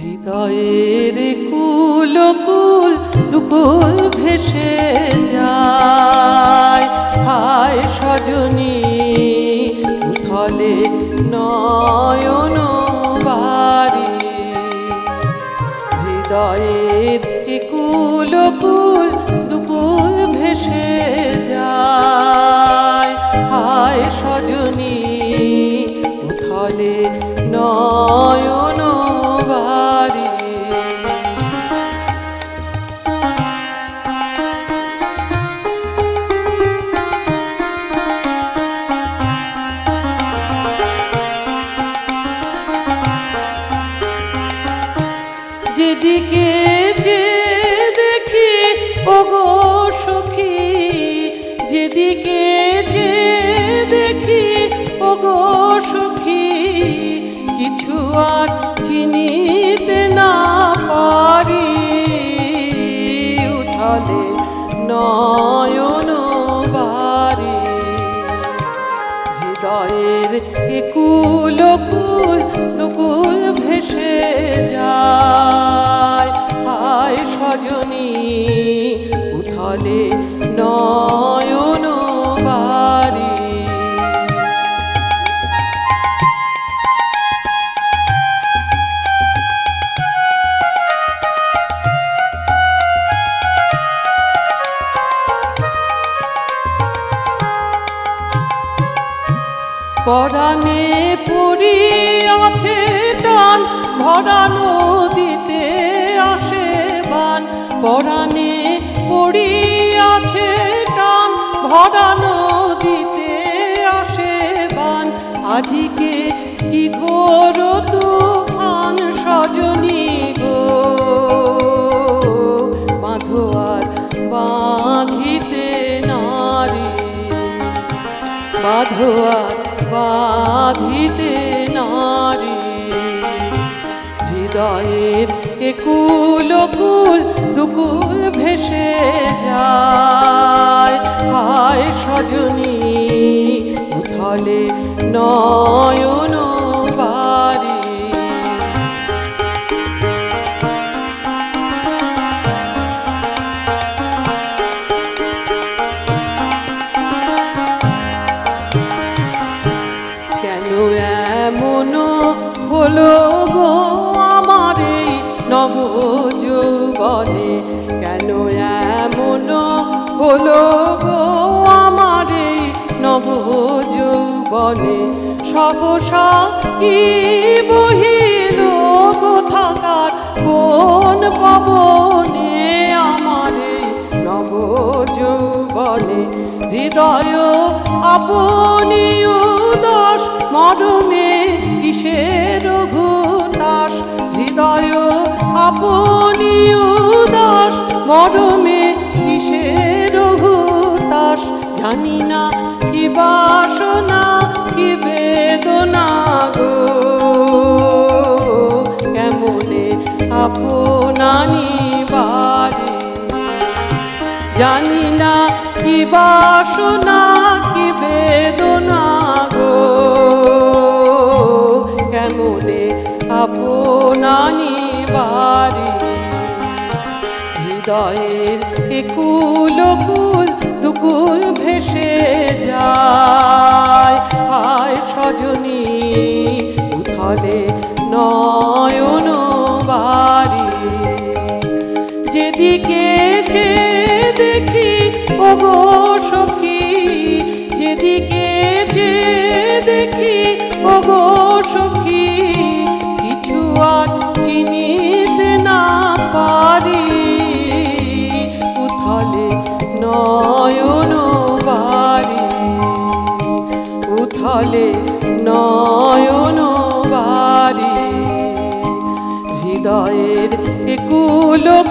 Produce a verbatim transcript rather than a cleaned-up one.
হৃদয়ের কুল কুল দুকুল ভেসে যায়, হায় সজনী উথলে নয়ন বাড়ি। হৃদয়ের কুল কুল দুকুল ভেসে যায়, হায় সজনী উথলে নয়ন বাড়ি। যেদিকে যে দেখি ওগো সখী, যেদিকে যে দেখি ওগো সখী, কিছু আর চিনিতে না পারি। উথলে নয়ন বাড়ি, হৃদয়ের একুল কুল দুকুল ভেসে যায়, হায় সজনী উথলে নয়ন বাড়ি। পরাণে পড়ি আছে টান, ভরা নদীতে আসে বান। পরাণে পড়ি আছে টান, ভরা নদীতে আসে বান। আজিকে কি ঘোর তুফান সজনী গো, বাঁধো আর বাঁধিতে নারী, বাঁধো আর বাঁধিতে নারী। হৃদয়ের একুল কুল দুকুল ভেসে যায়, হায় সজনী উথলে নয়ন বাড়ি। এমন হলো গো আমার এই নব যৌবনে, কেন এমন হলো গো আমার এই নব যৌবনে। সহসা কি বহিল কোথাকার কোন পবনে আমার এই নব যৌবনে। হৃদয় আপনি উদাস মরমে কিসের ঘুতাস, হৃদয় আপনি উদাস মরমে কিসের ঘুতাস। জানি না কি বাসনা কি বেদনা গো, কেমনে আপনানি বাড়ি। জানি না কি বাসনা কি বেদনা গো, কেমনে আপনানি বাড়ি। হৃদয়ের একুল কুল দুকুল ভেসে যায়, হায় সজনী উথলে নয়ন বাড়ি। যেদিকে যে দেখি ওগো সখী, যেদিকে যে দেখি ওগো সখী, কিছু আর চিনিতে না পারি। উথলে নয়ন বাড়ি, উথলে নয়ন বাড়ি। হৃদয়ের একুল